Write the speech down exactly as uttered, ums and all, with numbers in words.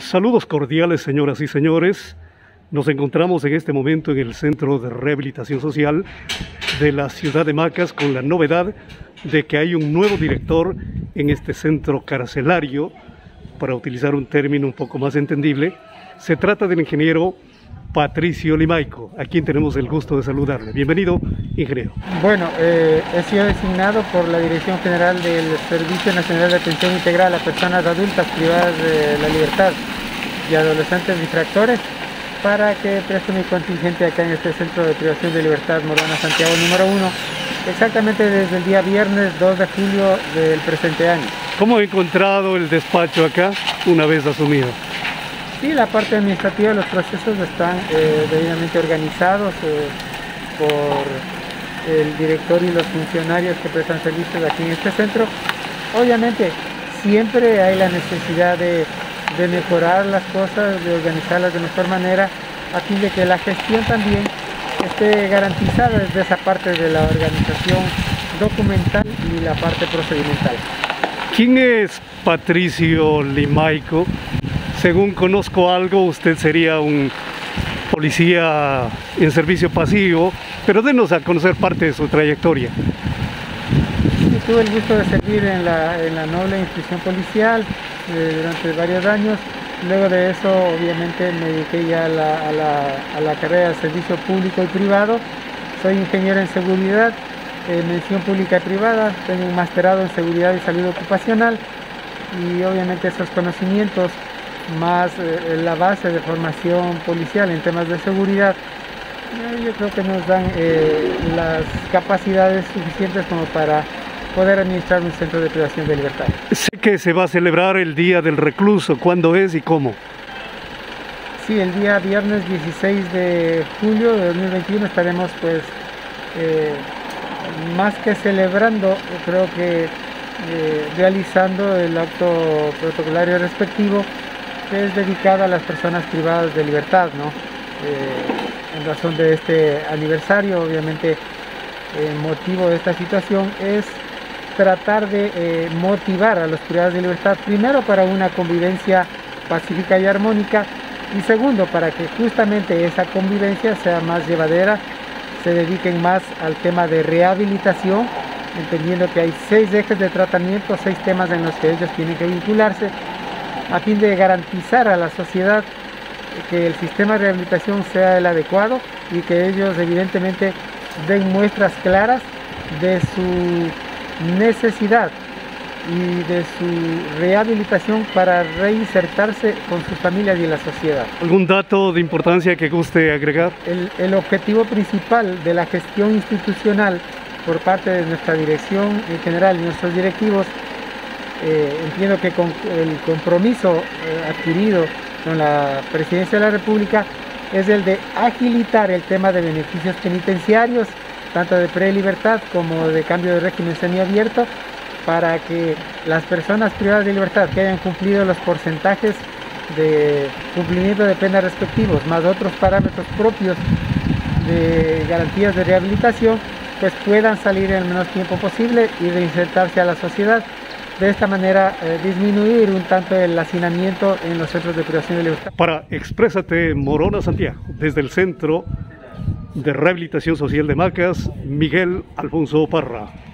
Saludos cordiales, señoras y señores. Nos encontramos en este momento en el Centro de Rehabilitación Social de la ciudad de Macas con la novedad de que hay un nuevo director en este centro carcelario. Para utilizar un término un poco más entendible, se trata del ingeniero Patricio Limaico, a quien tenemos el gusto de saludarle. Bienvenido, ingeniero. Bueno, eh, he sido designado por la Dirección General del Servicio Nacional de Atención Integral a Personas Adultas Privadas de la Libertad y Adolescentes Infractores para que preste mi contingente acá en este Centro de Privación de Libertad Morona Santiago número uno, exactamente desde el día viernes dos de julio del presente año. ¿Cómo ha encontrado el despacho acá una vez asumido? Sí, la parte administrativa de los procesos están eh, debidamente organizados eh, por el director y los funcionarios que prestan servicios aquí en este centro. Obviamente siempre hay la necesidad de, de mejorar las cosas, de organizarlas de mejor manera, a fin de que la gestión también esté garantizada desde esa parte de la organización documental y la parte procedimental. ¿Quién es Patricio Limaico? Según conozco algo, usted sería un policía en servicio pasivo, pero denos a conocer parte de su trayectoria. Sí, tuve el gusto de servir en la, en la noble institución policial eh, durante varios años. Luego de eso, obviamente, me dediqué ya a la, a la, a la carrera de servicio público y privado. Soy ingeniero en seguridad, en mención pública y privada, tengo un masterado en seguridad y salud ocupacional y obviamente esos conocimientos más eh, la base de formación policial en temas de seguridad, eh, yo creo que nos dan eh, las capacidades suficientes como para poder administrar un centro de privación de libertad. Sé que se va a celebrar el Día del Recluso. ¿Cuándo es y cómo? Sí, el día viernes dieciséis de julio de dos mil veintiuno estaremos pues eh, más que celebrando, creo que eh, realizando el acto protocolario respectivo, que es dedicada a las personas privadas de libertad, ¿no? Eh, en razón de este aniversario, obviamente el motivo de esta situación es tratar de eh, motivar a los privados de libertad, primero para una convivencia pacífica y armónica, y segundo para que justamente esa convivencia sea más llevadera, se dediquen más al tema de rehabilitación, entendiendo que hay seis ejes de tratamiento, seis temas en los que ellos tienen que vincularse, a fin de garantizar a la sociedad que el sistema de rehabilitación sea el adecuado y que ellos evidentemente den muestras claras de su necesidad y de su rehabilitación para reinsertarse con sus familias y la sociedad. ¿Algún dato de importancia que guste agregar? El, el objetivo principal de la gestión institucional por parte de nuestra dirección en general y nuestros directivos, Eh, entiendo que con el compromiso eh, adquirido con la Presidencia de la República es el de agilitar el tema de beneficios penitenciarios, tanto de prelibertad como de cambio de régimen semiabierto, para que las personas privadas de libertad que hayan cumplido los porcentajes de cumplimiento de penas respectivos, más otros parámetros propios de garantías de rehabilitación, pues puedan salir en el menor tiempo posible y reinsertarse a la sociedad. De esta manera eh, disminuir un tanto el hacinamiento en los centros de privación de libertad. Para Exprésate Morona Santiago, desde el Centro de Rehabilitación Social de Macas, Miguel Alfonso Parra.